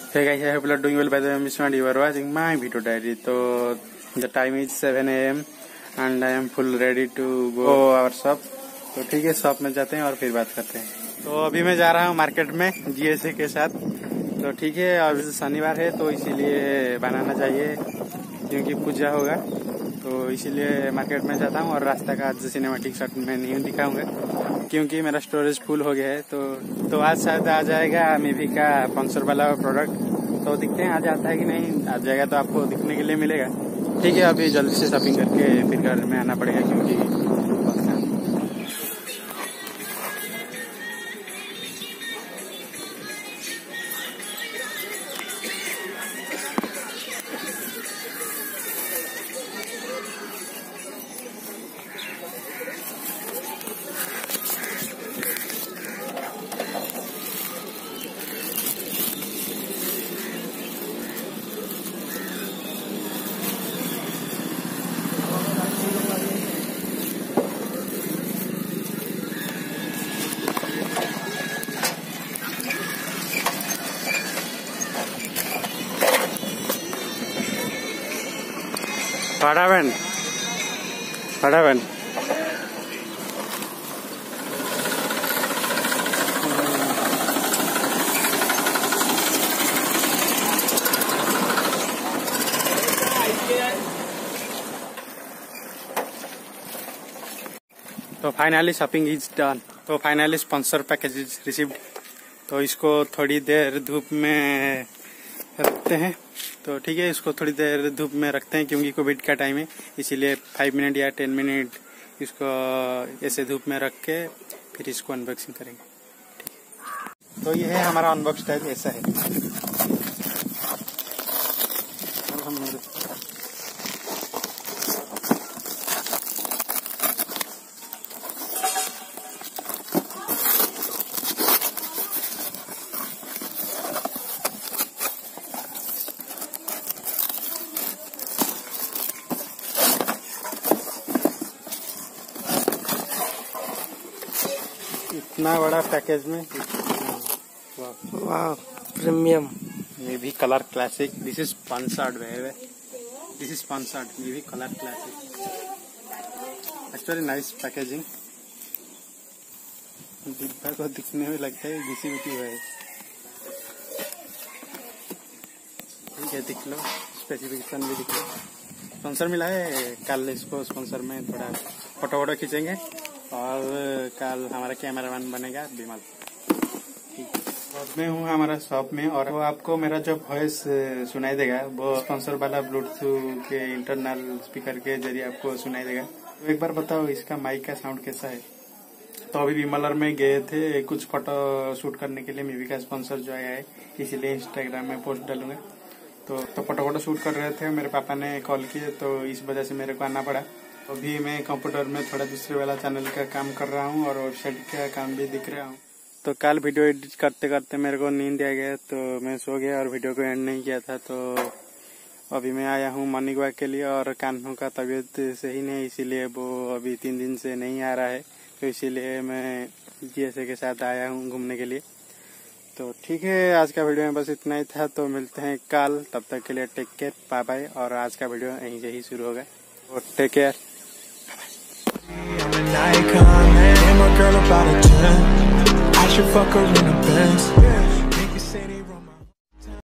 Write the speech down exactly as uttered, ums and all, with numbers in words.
Hey guys, I hope you are doing well. By the way, I'm Ismail. You are watching my video diary. So the time is seven A M and I am full ready to go our shop. तो ठीक है, shop में जाते हैं और फिर बात करते हैं। तो अभी मैं जा रहा हूँ मार्केट में जीएसए के साथ। तो ठीक है, अब शनिवार है तो इसीलिए बनाना चाहिए क्योंकि पूजा होगा, तो इसीलिए मार्केट में जाता हूँ। और रास्ता का आज सिनेमैटिक शॉट में नहीं दिखाऊंगा क्योंकि मेरा स्टोरेज फुल हो गया है। तो तो आज शायद आ जाएगा मेवी का पंचर वाला प्रोडक्ट, तो दिखते हैं आज आता है कि नहीं। आ जाएगा तो आपको दिखने के लिए मिलेगा। ठीक है, अभी जल्दी से शॉपिंग करके फिर घर में आना पड़ेगा क्योंकि फटाफट फटाफट तो फाइनली शॉपिंग इज डन। तो finally sponsor package is received. तो इसको थोड़ी देर धूप में रखते हैं। तो ठीक है, इसको थोड़ी देर धूप में रखते हैं क्योंकि कोविड का टाइम है, इसीलिए फाइव मिनट या टेन मिनट इसको ऐसे धूप में रख के फिर इसको अनबॉक्सिंग करेंगे। ठीक है, तो ये है हमारा अनबॉक्स टाइप, ऐसा है। इतना बड़ा पैकेज में, वाह प्रीमियम। ये भी colour classic. This is sponsored वे दिस इज स्पॉन्सर्ड ये भी colour classic. Actually nice packaging. डिब्बा को दिखने में लगता है घिसी पिटी है। ठीक है, दिख लो, स्पेसिफिकेशन भी दिख लो। स्पॉन्सर मिला है, कल इसको स्पॉन्सर में थोड़ा फोटो वोटो खींचेंगे और कल हमारा कैमरामैन बनेगा विमल। और मैं हूँ हमारा शॉप में और वो आपको मेरा जो वॉइस सुनाई देगा वो स्पॉन्सर वाला ब्लूटूथ के इंटरनल स्पीकर के जरिए आपको सुनाई देगा। तो एक बार बताओ इसका माइक का साउंड कैसा है। तो अभी विमलर में गए थे कुछ फोटो शूट करने के लिए, मेवी का स्पॉन्सर जो आया है, इसीलिए इंस्टाग्राम में पोस्ट डालूंगा। तो तो फोटो फोटो शूट कर रहे थे, मेरे पापा ने कॉल किए तो इस वजह से मेरे को आना पड़ा। अभी मैं कंप्यूटर में थोड़ा दूसरे वाला चैनल का काम कर रहा हूँ और वेबसाइट का काम भी दिख रहा हूँ। तो कल वीडियो एडिट करते करते मेरे को नींद आ गया तो मैं सो गया और वीडियो को एंड नहीं किया था। तो अभी मैं आया हूँ मॉर्निंग वॉक के लिए और कान्हों का तबीयत सही नहीं, इसीलिए वो अभी तीन दिन से नहीं आ रहा है, तो इसीलिए मैं जीएसए के साथ आया हूँ घूमने के लिए। तो ठीक है, आज का वीडियो में बस इतना ही था। तो मिलते हैं कल, तब तक के लिए टेक केयर, बाय बाय। और आज का वीडियो यहीं से ही शुरू होगा, और take care. I should fuck her in a Benz.